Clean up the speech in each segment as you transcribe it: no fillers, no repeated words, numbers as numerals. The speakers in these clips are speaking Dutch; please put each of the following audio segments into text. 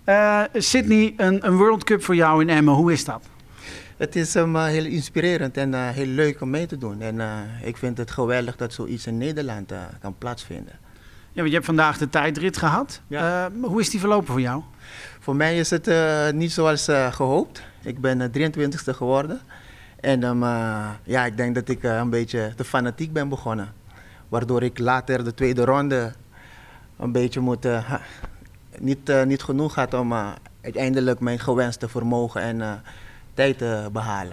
Sydney, een World Cup voor jou in Emmen, hoe is dat? Het is heel inspirerend en heel leuk om mee te doen. En ik vind het geweldig dat zoiets in Nederland kan plaatsvinden. Ja, want je hebt vandaag de tijdrit gehad. Ja. Hoe is die verlopen voor jou? Voor mij is het niet zoals gehoopt. Ik ben 23e geworden. En ja, ik denk dat ik een beetje te fanatiek ben begonnen. Waardoor ik later de tweede ronde een beetje niet genoeg had om uiteindelijk mijn gewenste vermogen en tijd te behalen.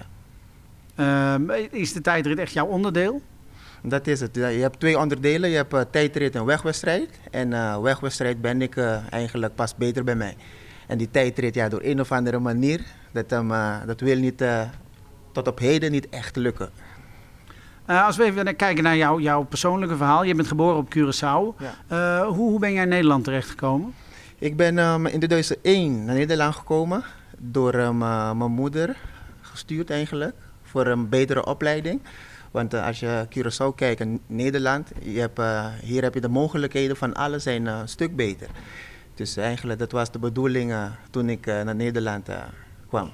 Is de tijdrit echt jouw onderdeel? Dat is het. Je hebt twee onderdelen. Je hebt tijdrit en wegwedstrijd. En wegwedstrijd ben ik eigenlijk pas beter bij mij. En die tijdrit, ja, door een of andere manier, dat wil niet, tot op heden niet echt lukken. Als we even kijken naar jouw persoonlijke verhaal. Je bent geboren op Curaçao. Ja. Hoe ben jij in Nederland terechtgekomen? Ik ben in 2001 naar Nederland gekomen. Door mijn moeder gestuurd eigenlijk. Voor een betere opleiding. Want als je Curaçao kijkt in Nederland, hier heb je de mogelijkheden van alles zijn een stuk beter. Dus eigenlijk dat was de bedoeling toen ik naar Nederland kwam.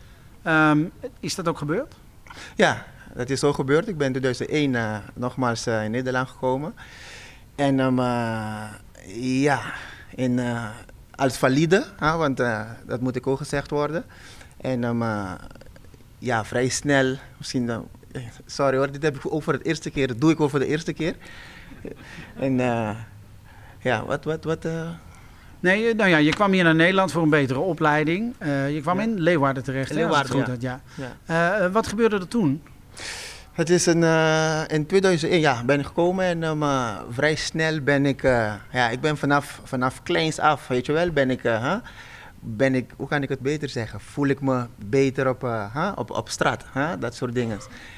Is dat ook gebeurd? Ja, dat is zo gebeurd. Ik ben in 2001 nogmaals in Nederland gekomen. En ja, als valide, want dat moet ik ook gezegd worden. En ja, vrij snel, misschien, sorry hoor, dit heb ik over het eerste keer, dat doe ik over de eerste keer. En ja, wat Nee, nou ja, je kwam hier naar Nederland voor een betere opleiding. Je kwam in Leeuwarden terecht. Leeuwarden, goed had, ja. Ja. Wat gebeurde er toen? Het is in 2001 ja, ben ik gekomen en vrij snel ben ik, ja, ik ben vanaf kleins af, weet je wel, hoe kan ik het beter zeggen, voel ik me beter op straat, dat soort dingen.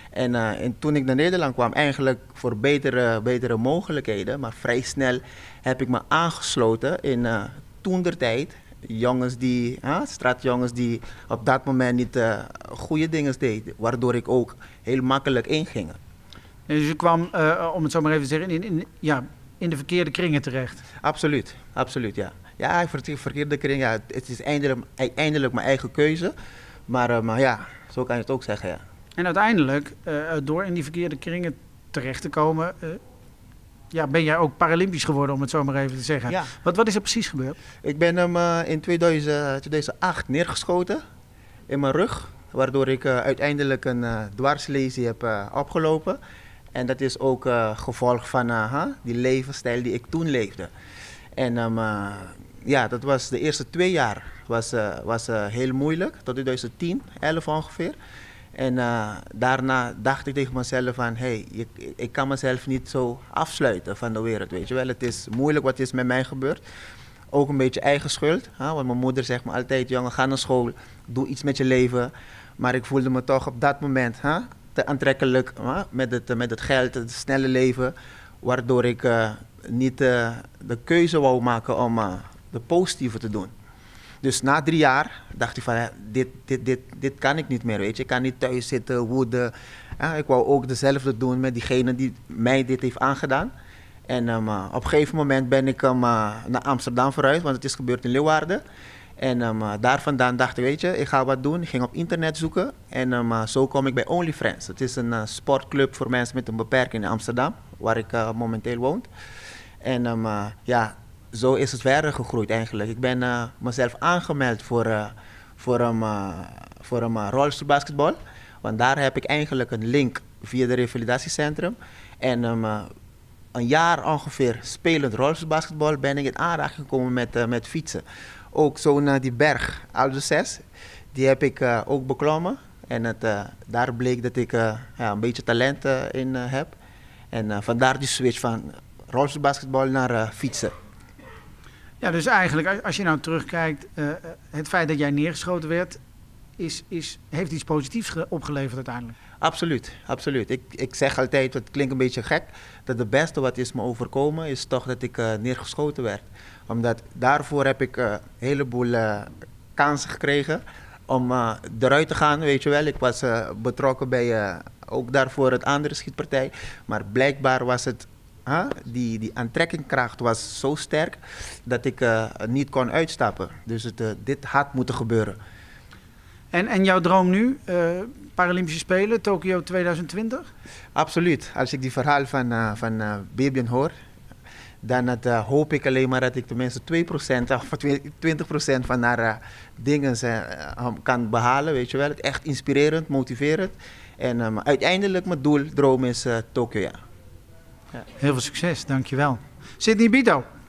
En toen ik naar Nederland kwam, eigenlijk voor betere mogelijkheden, maar vrij snel heb ik me aangesloten in toentertijd. Jongens straatjongens die op dat moment niet goede dingen deden, waardoor ik ook heel makkelijk inging. Dus je kwam, om het zo maar even te zeggen, in de verkeerde kringen terecht? Absoluut, absoluut, ja. Ja, verkeerde kring, ja, het is uiteindelijk mijn eigen keuze, maar ja, zo kan je het ook zeggen, ja. En uiteindelijk, door in die verkeerde kringen terecht te komen, ben jij ook Paralympisch geworden, om het zo maar even te zeggen. Ja. Wat is er precies gebeurd? Ik ben hem in 2008 neergeschoten in mijn rug, waardoor ik uiteindelijk een dwarslesie heb opgelopen. En dat is ook gevolg van die levensstijl die ik toen leefde. En ja, dat was de eerste 2 jaar was heel moeilijk, tot 2010, 11 ongeveer. En daarna dacht ik tegen mezelf van, ik kan mezelf niet zo afsluiten van de wereld, weet je wel. Het is moeilijk wat is met mij gebeurd. Ook een beetje eigen schuld, want mijn moeder zegt me altijd, jongen, ga naar school, doe iets met je leven. Maar ik voelde me toch op dat moment te aantrekkelijk met het geld, het snelle leven, waardoor ik niet de keuze wou maken om de positieve te doen. Dus na 3 jaar dacht ik van, dit kan ik niet meer, weet je. Ik kan niet thuis zitten, woeden. Ik wou ook dezelfde doen met diegene die mij dit heeft aangedaan. En op een gegeven moment ben ik naar Amsterdam vooruit, want het is gebeurd in Leeuwarden. En daar vandaan dacht ik, weet je, ik ga wat doen. Ik ging op internet zoeken en zo kom ik bij OnlyFriends. Het is een sportclub voor mensen met een beperking in Amsterdam, waar ik momenteel woon. En ja, zo is het verder gegroeid eigenlijk. Ik ben mezelf aangemeld voor een rolstoelbasketbal. Want daar heb ik eigenlijk een link via het revalidatiecentrum. En een jaar ongeveer spelend rolstoelbasketbal ben ik in aanraking gekomen met fietsen. Ook zo die berg, Aldo 6, die heb ik ook beklommen. En daar bleek dat ik een beetje talent in heb. En vandaar die switch van rolstoelbasketbal naar fietsen. Ja, dus eigenlijk, als je nou terugkijkt, het feit dat jij neergeschoten werd, heeft iets positiefs opgeleverd uiteindelijk. Absoluut, absoluut. Ik zeg altijd, het klinkt een beetje gek, dat het beste wat is me overkomen is toch dat ik neergeschoten werd. Omdat daarvoor heb ik een heleboel kansen gekregen om eruit te gaan, weet je wel. Ik was betrokken bij ook daarvoor het andere schietpartij, maar blijkbaar was het die aantrekkingskracht was zo sterk dat ik niet kon uitstappen. Dus dit had moeten gebeuren. En jouw droom nu? Paralympische Spelen, Tokio 2020? Absoluut. Als ik die verhaal van Bibian hoor, dan hoop ik alleen maar dat ik tenminste 2% of 20% van haar dingen kan behalen. Weet je wel. Echt inspirerend, motiverend. En uiteindelijk mijn droom is Tokio, ja. Heel veel succes, dankjewel. Sidney Bito.